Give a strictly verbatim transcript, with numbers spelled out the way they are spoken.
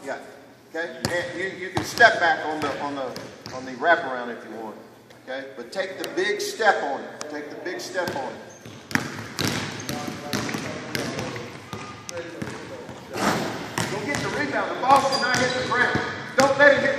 got it. Okay? And you, you can step back on the on the on the wraparound if you want. Okay? But take the big step on it. Take the big step on it. Go get the rebound. The ball should not hit the ground. Don't let it hit